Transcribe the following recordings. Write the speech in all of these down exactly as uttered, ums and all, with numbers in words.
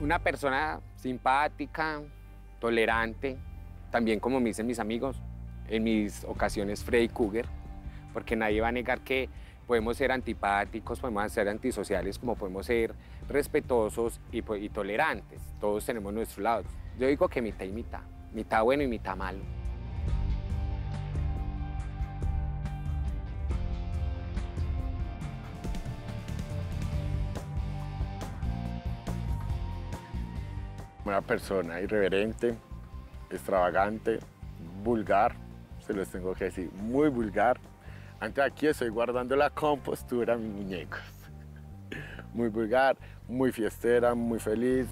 Una persona simpática, tolerante, también como me dicen mis amigos, en mis ocasiones Freddy Krueger, porque nadie va a negar que podemos ser antipáticos, podemos ser antisociales, como podemos ser respetuosos y, y tolerantes. Todos tenemos nuestros lados. Yo digo que mitad y mitad, mitad bueno y mitad malo. Una persona irreverente, extravagante, vulgar, se los tengo que decir, muy vulgar. Antes aquí estoy guardando la compostura, mis muñecos. Muy vulgar, muy fiestera, muy feliz.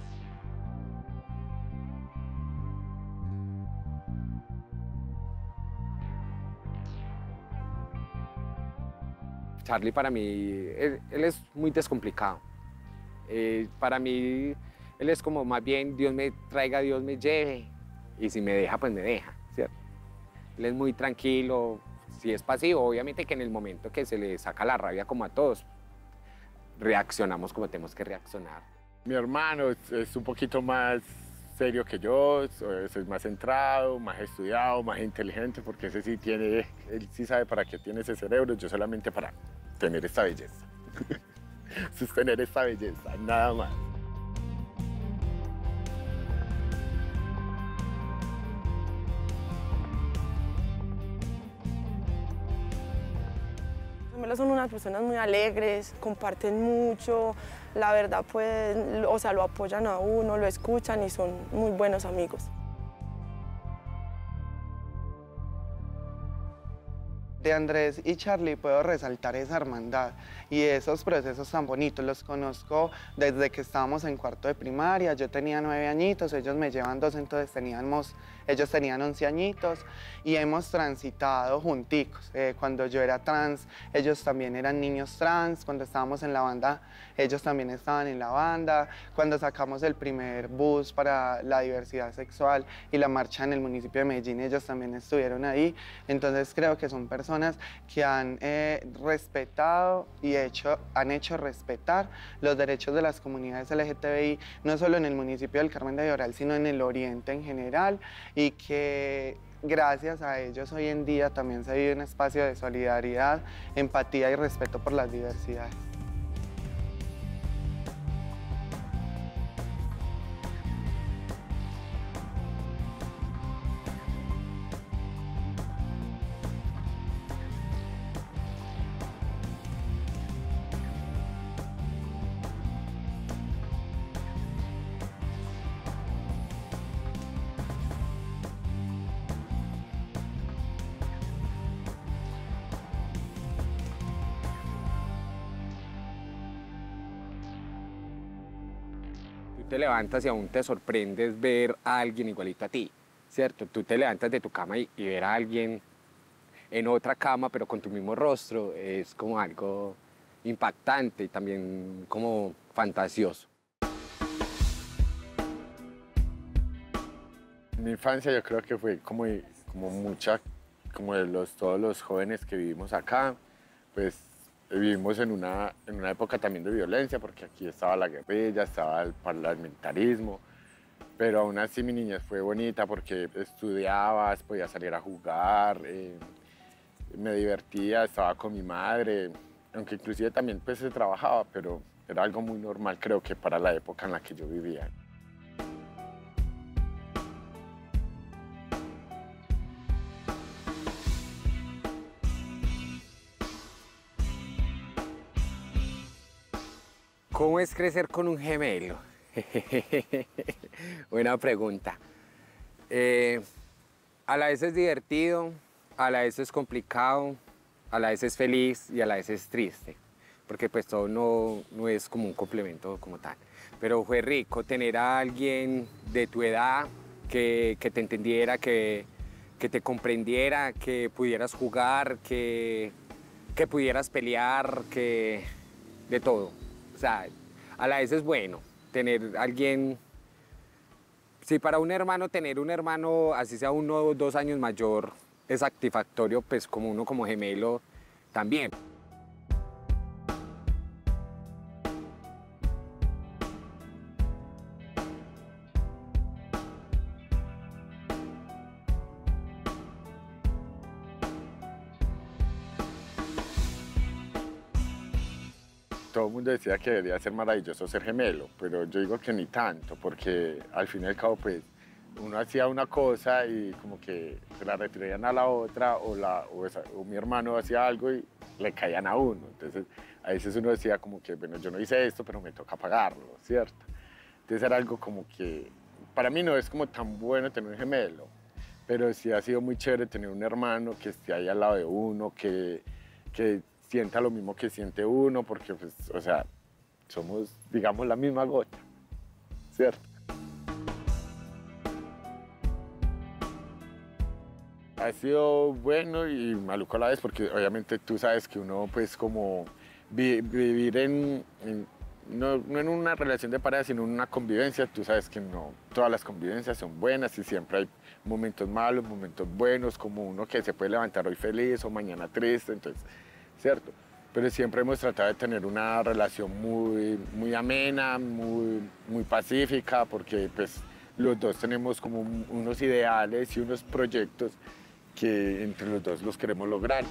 Charlie para mí, él, él es muy descomplicado. Eh, para mí, él es como más bien Dios me traiga, Dios me lleve. Y si me deja, pues me deja, ¿cierto? Él es muy tranquilo, si es pasivo, obviamente que en el momento que se le saca la rabia como a todos, reaccionamos como tenemos que reaccionar. Mi hermano es, es un poquito más serio que yo, soy, soy más centrado, más estudiado, más inteligente, porque ese sí tiene, él sí sabe para qué tiene ese cerebro, yo solamente para tener esta belleza. Sostener esta belleza, nada más. Son unas personas muy alegres, comparten mucho, la verdad pues, o sea, lo apoyan a uno, lo escuchan y son muy buenos amigos. De Andrés y Charlie puedo resaltar esa hermandad y esos procesos tan bonitos. Los conozco desde que estábamos en cuarto de primaria, yo tenía nueve añitos, ellos me llevan dos, entonces teníamos, ellos tenían once añitos y hemos transitado junticos. Eh, cuando yo era trans, ellos también eran niños trans, cuando estábamos en la banda, ellos también estaban en la banda, cuando sacamos el primer bus para la diversidad sexual y la marcha en el municipio de Medellín, ellos también estuvieron ahí, entonces creo que son personas que han eh, respetado y hecho, han hecho respetar los derechos de las comunidades L G T B I, no solo en el municipio del Carmen de Viboral, sino en el oriente en general, y que gracias a ellos hoy en día también se vive un espacio de solidaridad, empatía y respeto por las diversidades. Te levantas y aún te sorprendes ver a alguien igualito a ti, ¿cierto? Tú te levantas de tu cama y, y ver a alguien en otra cama, pero con tu mismo rostro, es como algo impactante y también como fantasioso. Mi infancia yo creo que fue como, como mucha, como de los, todos los jóvenes que vivimos acá, pues vivimos en una, en una época también de violencia, porque aquí estaba la guerrilla, estaba el parlamentarismo, pero aún así mi niñez fue bonita porque estudiabas, podía salir a jugar, eh, me divertía, estaba con mi madre, aunque inclusive también pues se trabajaba, pero era algo muy normal creo que para la época en la que yo vivía. ¿Cómo es crecer con un gemelo? Buena pregunta. Eh, a la vez es divertido, a la vez es complicado, a la vez es feliz y a la vez es triste, porque pues todo no, no es como un complemento como tal. Pero fue rico tener a alguien de tu edad que, que te entendiera, que, que te comprendiera, que pudieras jugar, que, que pudieras pelear, que de todo. O sea, a la vez es bueno tener alguien, si para un hermano tener un hermano, así sea uno o dos años mayor, es satisfactorio, pues como uno como gemelo también. todo el mundo decía que debería ser maravilloso ser gemelo, pero yo digo que ni tanto, porque al fin y al cabo, pues, uno hacía una cosa y como que se la retribuían a la otra, o, la, o, esa, o mi hermano hacía algo y le caían a uno. Entonces, a veces uno decía como que, bueno, yo no hice esto, pero me toca pagarlo, ¿cierto? Entonces era algo como que, para mí no es como tan bueno tener un gemelo, pero sí ha sido muy chévere tener un hermano que esté ahí al lado de uno, que, que sienta lo mismo que siente uno, porque, pues, o sea, somos, digamos, la misma gota, ¿cierto? Ha sido bueno y maluco a la vez, porque obviamente tú sabes que uno, pues, como vi, vivir en, en no, no en una relación de pareja, sino en una convivencia, tú sabes que no todas las convivencias son buenas y siempre hay momentos malos, momentos buenos, como uno que se puede levantar hoy feliz o mañana triste, entonces, ¿cierto? Pero siempre hemos tratado de tener una relación muy, muy amena, muy, muy pacífica, porque pues los dos tenemos como unos ideales y unos proyectos que entre los dos los queremos lograr.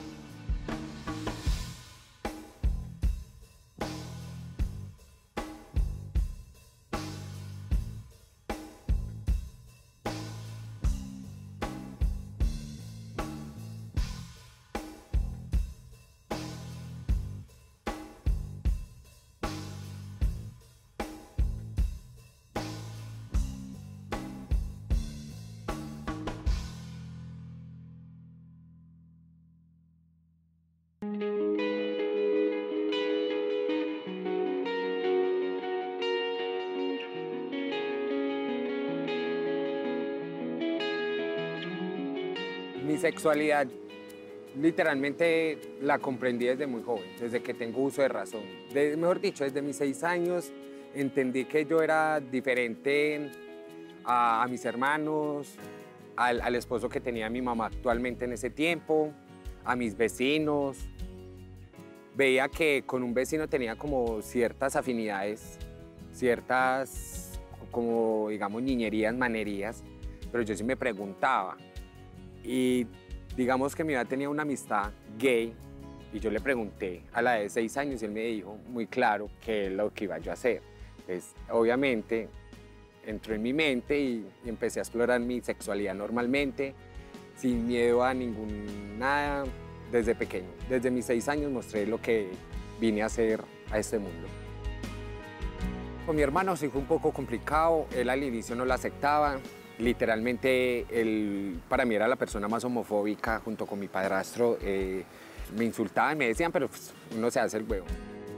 Mi sexualidad literalmente la comprendí desde muy joven, desde que tengo uso de razón. De, mejor dicho, desde mis seis años entendí que yo era diferente a, a mis hermanos, al, al esposo que tenía mi mamá actualmente en ese tiempo, a mis vecinos. Veía que con un vecino tenía como ciertas afinidades, ciertas, como digamos, niñerías, manerías, pero yo sí me preguntaba. Y digamos que mi mamá tenía una amistad gay y yo le pregunté a la de seis años y él me dijo muy claro qué es lo que iba yo a hacer. Entonces, obviamente, entró en mi mente y, y empecé a explorar mi sexualidad normalmente, sin miedo a ningún nada, desde pequeño. Desde mis seis años mostré lo que vine a hacer a este mundo. Con mi hermano sí fue un poco complicado, él al inicio no lo aceptaba. Literalmente, él para mí era la persona más homofóbica junto con mi padrastro. Eh, me insultaban, me decían, pero pues, uno se hace el huevo.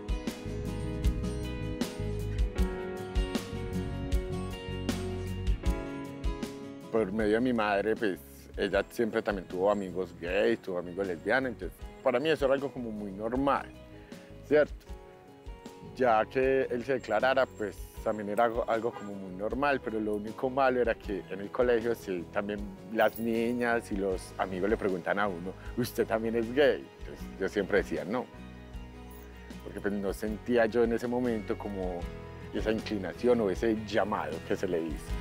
Por medio de mi madre, pues ella siempre también tuvo amigos gays, tuvo amigos lesbianos, entonces para mí eso era algo como muy normal, ¿cierto? Ya que él se declarara, pues también era algo, algo como muy normal, pero lo único malo era que en el colegio sí, también las niñas y los amigos le preguntan a uno, ¿usted también es gay? Entonces yo siempre decía no, porque pues no sentía yo en ese momento como esa inclinación o ese llamado que se le dice.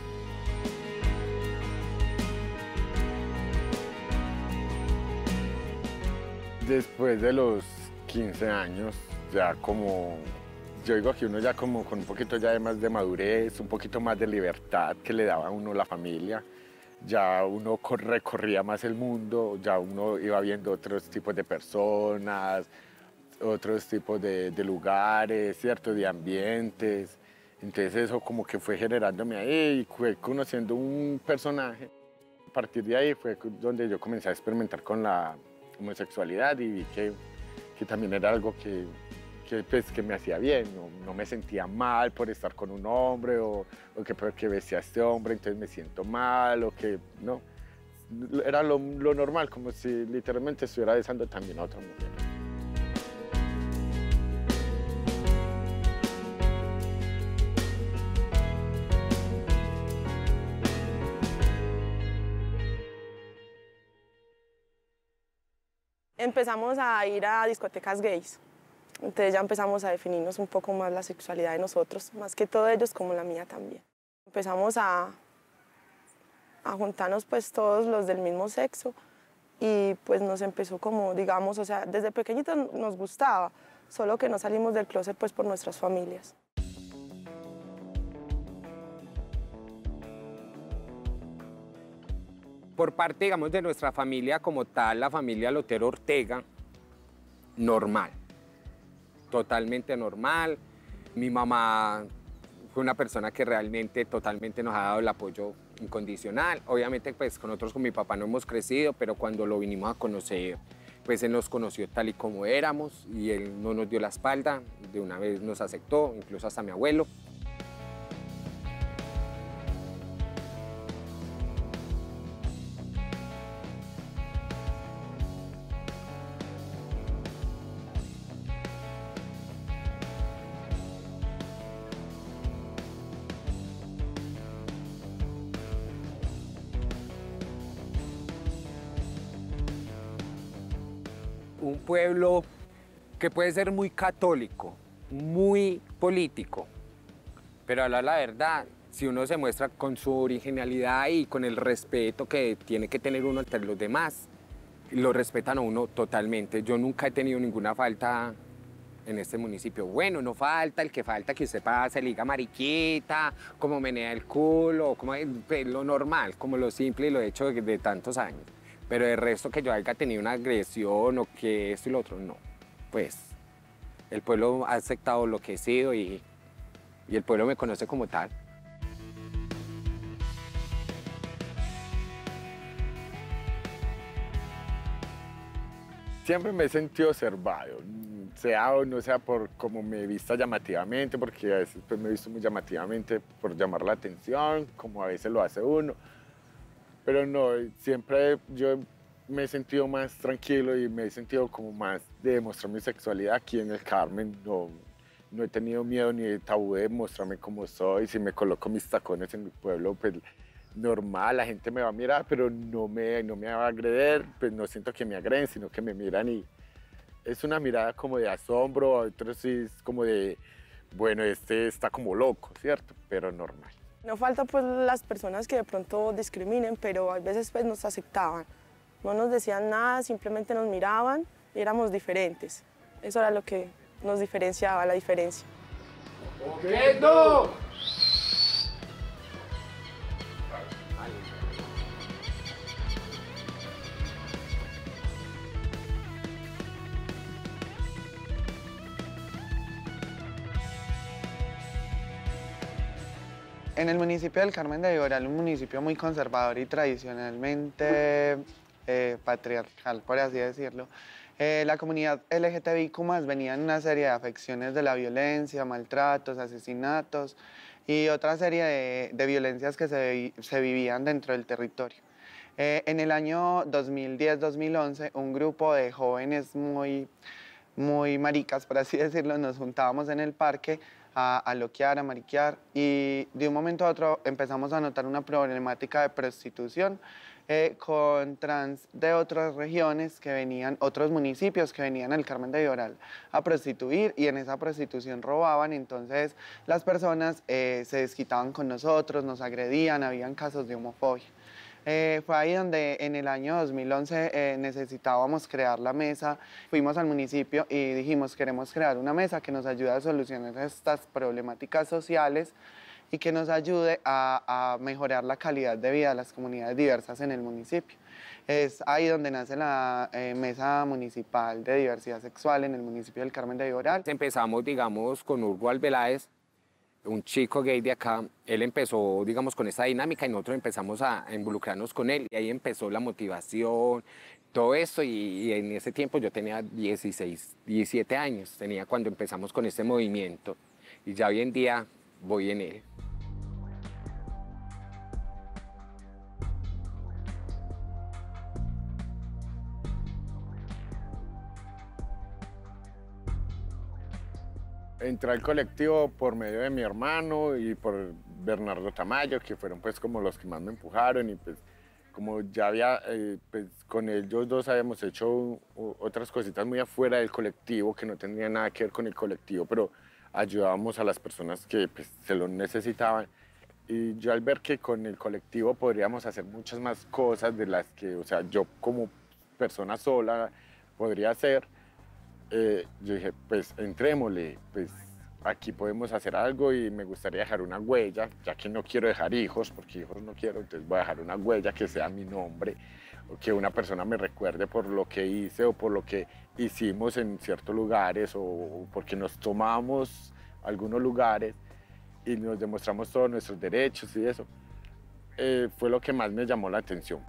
Después de los quince años, ya como yo digo que uno ya como con un poquito ya de más de madurez, un poquito más de libertad que le daba a uno la familia, ya uno recorría más el mundo, ya uno iba viendo otros tipos de personas, otros tipos de, de lugares, ¿cierto? De ambientes. Entonces eso como que fue generándome ahí y fue conociendo un personaje. A partir de ahí fue donde yo comencé a experimentar con la homosexualidad y vi que, que también era algo que Que, pues, que me hacía bien, no, no me sentía mal por estar con un hombre o, o que porque besé a este hombre entonces me siento mal o que no, era lo, lo normal, como si literalmente estuviera besando también a otra mujer. Empezamos a ir a discotecas gays. Entonces ya empezamos a definirnos un poco más la sexualidad de nosotros, más que todo ellos como la mía también. Empezamos a, a juntarnos pues todos los del mismo sexo y pues nos empezó como, digamos, o sea, desde pequeñitos nos gustaba, solo que no salimos del closet pues por nuestras familias. Por parte, digamos, de nuestra familia como tal, la familia Lotero Ortega, normal, totalmente normal. Mi mamá fue una persona que realmente totalmente nos ha dado el apoyo incondicional. Obviamente, pues con nosotros, con mi papá no hemos crecido, pero cuando lo vinimos a conocer, pues él nos conoció tal y como éramos y él no nos dio la espalda, de una vez nos aceptó, incluso hasta mi abuelo. Un pueblo que puede ser muy católico, muy político, pero a hablar la verdad, si uno se muestra con su originalidad y con el respeto que tiene que tener uno entre los demás, lo respetan a uno totalmente. Yo nunca he tenido ninguna falta en este municipio. Bueno, no falta el que falta que usted pase, le diga mariquita, como menea el culo, como pues, lo normal, como lo simple y lo hecho de, de tantos años. Pero el resto que yo haya tenido una agresión o que esto y lo otro, no. Pues el pueblo ha aceptado lo que he sido y, y el pueblo me conoce como tal. Siempre me he sentido observado, sea o no sea por cómo me he visto llamativamente, porque a veces pues, me he visto muy llamativamente por llamar la atención, como a veces lo hace uno. Pero no, siempre yo me he sentido más tranquilo y me he sentido como más de demostrar mi sexualidad aquí en el Carmen. No, no he tenido miedo ni tabú de mostrarme como soy. Si me coloco mis tacones en mi pueblo, pues normal, la gente me va a mirar, pero no me, no me va a agredir, pues no siento que me agreden, sino que me miran y es una mirada como de asombro, otros sí es como de, bueno, este está como loco, ¿cierto? Pero normal. No falta pues las personas que de pronto discriminen, pero a veces pues nos aceptaban. No nos decían nada, simplemente nos miraban y éramos diferentes. Eso era lo que nos diferenciaba, la diferencia. ¡Quieto! En el municipio del Carmen de Viboral, un municipio muy conservador y tradicionalmente eh, patriarcal, por así decirlo, eh, la comunidad L G T B I Q más, venía en una serie de afecciones de la violencia, maltratos, asesinatos y otra serie de, de violencias que se, se vivían dentro del territorio. Eh, en el año dos mil diez dos mil once, un grupo de jóvenes muy, muy maricas, por así decirlo, nos juntábamos en el parque a, a loquear, a mariquear y de un momento a otro empezamos a notar una problemática de prostitución eh, con trans de otras regiones que venían, otros municipios que venían al Carmen de Viboral a prostituir y en esa prostitución robaban, entonces las personas eh, se desquitaban con nosotros, nos agredían, habían casos de homofobia. Eh, fue ahí donde en el año dos mil once eh, necesitábamos crear la mesa. Fuimos al municipio y dijimos, queremos crear una mesa que nos ayude a solucionar estas problemáticas sociales y que nos ayude a, a mejorar la calidad de vida de las comunidades diversas en el municipio. Es ahí donde nace la eh, Mesa Municipal de Diversidad Sexual en el municipio del Carmen de Viboral. Empezamos, digamos, con Hugo Albeláez, un chico gay de acá. Él empezó, digamos, con esta dinámica y nosotros empezamos a involucrarnos con él. Y ahí empezó la motivación, todo eso. Y, y en ese tiempo yo tenía dieciséis, diecisiete años, tenía cuando empezamos con este movimiento. Y ya hoy en día voy en él. Entré al colectivo por medio de mi hermano y por Bernardo Tamayo, que fueron pues como los que más me empujaron y pues como ya había, eh, pues con ellos dos habíamos hecho uh, otras cositas muy afuera del colectivo que no tendrían nada que ver con el colectivo, pero ayudábamos a las personas que pues, se lo necesitaban. Y yo al ver que con el colectivo podríamos hacer muchas más cosas de las que, o sea, yo como persona sola podría hacer, eh, yo dije, pues entrémosle, pues aquí podemos hacer algo y me gustaría dejar una huella, ya que no quiero dejar hijos, porque hijos no quiero, entonces voy a dejar una huella que sea mi nombre, o que una persona me recuerde por lo que hice o por lo que hicimos en ciertos lugares, o, o porque nos tomamos algunos lugares y nos demostramos todos nuestros derechos y eso. Eh, fue lo que más me llamó la atención.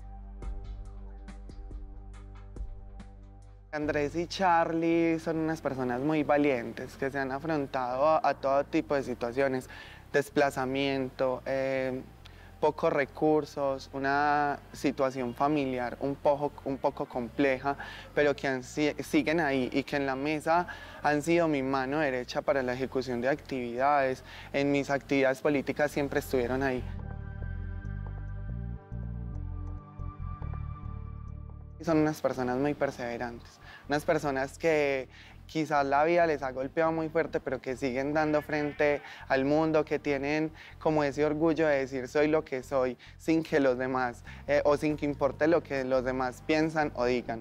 Andrés y Charlie son unas personas muy valientes que se han afrontado a, a todo tipo de situaciones, desplazamiento, eh, pocos recursos, una situación familiar un poco, un poco compleja, pero que han, siguen ahí y que en la mesa han sido mi mano derecha para la ejecución de actividades. En mis actividades políticas siempre estuvieron ahí. Son unas personas muy perseverantes, unas personas que quizás la vida les ha golpeado muy fuerte, pero que siguen dando frente al mundo, que tienen como ese orgullo de decir soy lo que soy, sin que los demás, eh, o sin que importe lo que los demás piensan o digan.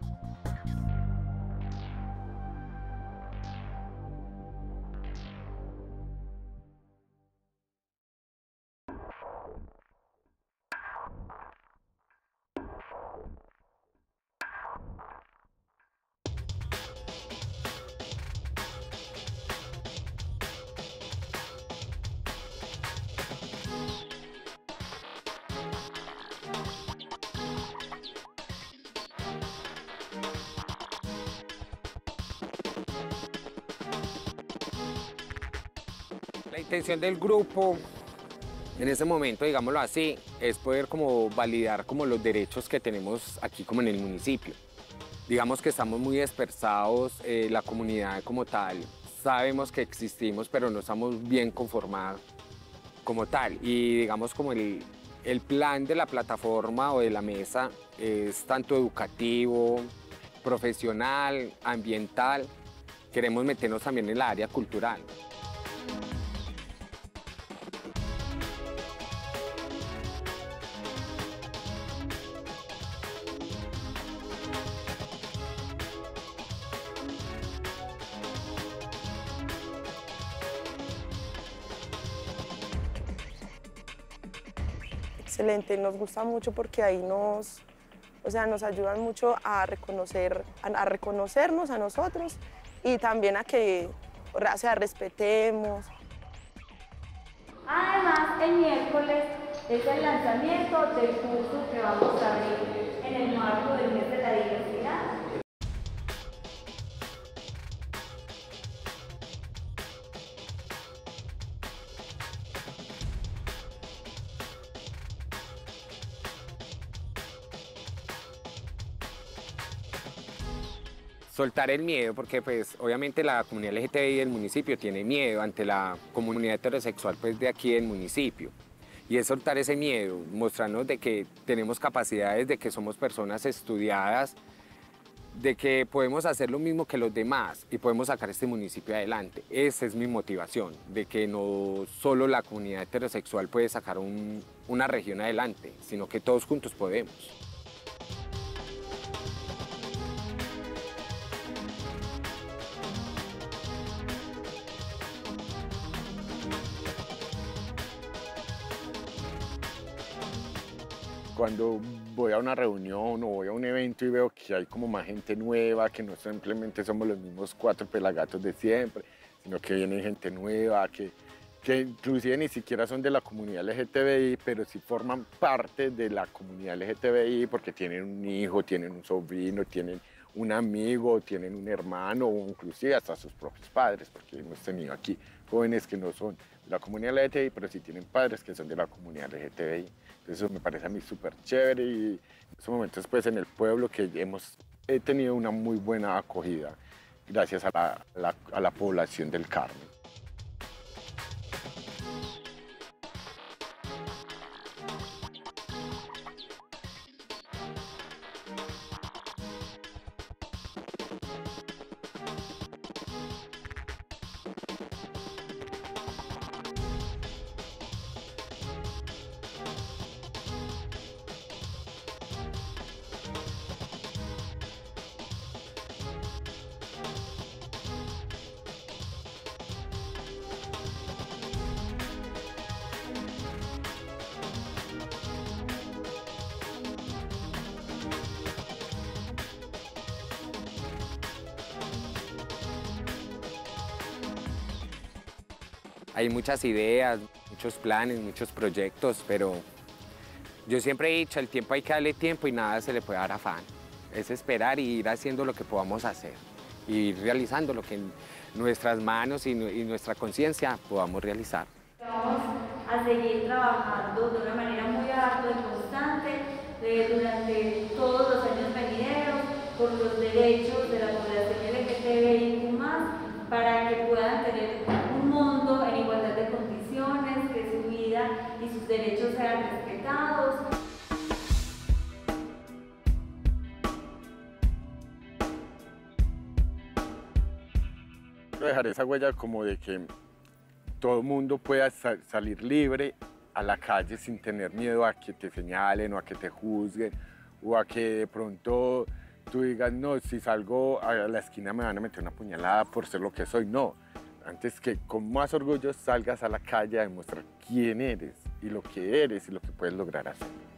La intención del grupo, en ese momento, digámoslo así, es poder como validar como los derechos que tenemos aquí como en el municipio. Digamos que estamos muy dispersados, eh, la comunidad como tal, sabemos que existimos, pero no estamos bien conformados como tal. Y digamos como el, el plan de la plataforma o de la mesa es tanto educativo, profesional, ambiental. Queremos meternos también en el área cultural. Excelente, nos gusta mucho porque ahí nos, o sea, nos ayudan mucho a, reconocer, a, a reconocernos a nosotros y también a que, o sea, respetemos. Además, el miércoles es el lanzamiento del curso que vamos a abrir en el marco del mes de la diversidad. Soltar el miedo, porque pues obviamente la comunidad L G T B I del municipio tiene miedo ante la comunidad heterosexual pues de aquí del municipio. Y es soltar ese miedo, mostrarnos de que tenemos capacidades, de que somos personas estudiadas, de que podemos hacer lo mismo que los demás y podemos sacar este municipio adelante. Esa es mi motivación, de que no solo la comunidad heterosexual puede sacar un, una región adelante, sino que todos juntos podemos. Cuando voy a una reunión o voy a un evento y veo que hay como más gente nueva, que no simplemente somos los mismos cuatro pelagatos de siempre, sino que viene gente nueva, que, que inclusive ni siquiera son de la comunidad L G T B I, pero sí forman parte de la comunidad L G T B I porque tienen un hijo, tienen un sobrino, tienen un amigo, tienen un hermano o inclusive hasta sus propios padres, porque hemos tenido aquí jóvenes que no son de la comunidad L G T B I, pero sí tienen padres que son de la comunidad L G T B I. Eso me parece a mí súper chévere y en estos momentos pues en el pueblo que hemos he tenido una muy buena acogida gracias a la, la, a la población del Carmen. Hay muchas ideas, muchos planes, muchos proyectos, pero yo siempre he dicho, el tiempo hay que darle tiempo y nada se le puede dar afán. Es esperar y ir haciendo lo que podamos hacer, y ir realizando lo que en nuestras manos y, y nuestra conciencia podamos realizar. Vamos a seguir trabajando de una manera muy ardua y constante eh, durante todos los años venideros por los derechos de la población L G T B I Q más, para que puedan tener un mundo en igualdad de condiciones, que su vida y sus derechos sean respetados. Quiero dejar esa huella como de que todo el mundo pueda sa salir libre a la calle sin tener miedo a que te señalen o a que te juzguen o a que de pronto tú digas, no, si salgo a la esquina me van a meter una puñalada por ser lo que soy. No, antes que con más orgullo salgas a la calle a demostrar quién eres y lo que eres y lo que puedes lograr hacer.